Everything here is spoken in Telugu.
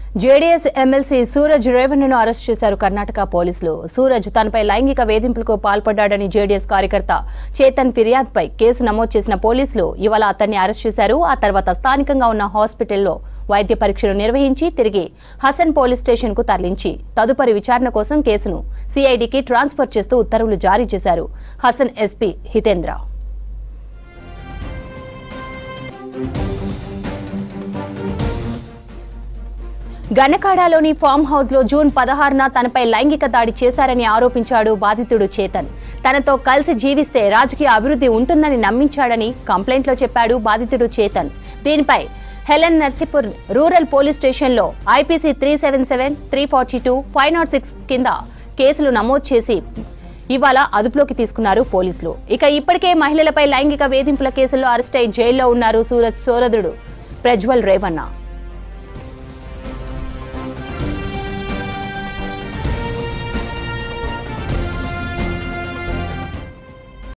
జేడీఎస్ ఎమ్మెల్సీ సూరజ్ రేవణ్ణను అరెస్ట్ చేశారు కర్ణాటక పోలీసులు. సూరజ్ తనపై లైంగిక వేధింపులకు పాల్పడ్డాడని జేడీఎస్ కార్యకర్త చేతన్ ఫిర్యాదుపై కేసు నమోదు చేసిన పోలీసులు ఇవాళ అతన్ని అరెస్ట్ చేశారు. ఆ తర్వాత స్థానికంగా ఉన్న హాస్పిటల్లో వైద్య పరీక్షలు నిర్వహించి తిరిగి హసన్ పోలీస్ స్టేషన్ కు తరలించి తదుపరి విచారణ కోసం కేసును సిఐడికి ట్రాన్స్ఫర్ చేస్తూ ఉత్తర్వులు జారీ చేశారు హసన్ ఎస్పీ హితేంద్ర. గన్నకాడలోని ఫామ్ హౌస్ లో జూన్ 16న తనపై లైంగిక దాడి చేశారని ఆరోపించాడు బాధితుడు చేతన్. తనతో కలిసి జీవిస్తే రాజకీయ అభివృద్ధి ఉంటుందని నమ్మించాడని కంప్లైంట్లో చెప్పాడు బాధితుడు చేతన్. దీనిపై హెలెన్ నర్సీపూర్ రూరల్ పోలీస్ స్టేషన్లో ఐపీసీ 377, 342, 506 కింద కేసులు నమోదు చేసి ఇవాళ అదుపులోకి తీసుకున్నారు పోలీసులు. ఇక ఇప్పటికే మహిళలపై లైంగిక వేధింపుల కేసుల్లో అరెస్ట్ అయి జైల్లో ఉన్నారు సూరజ్ సోదరుడు ప్రజ్వల్ రేవణ్ణ.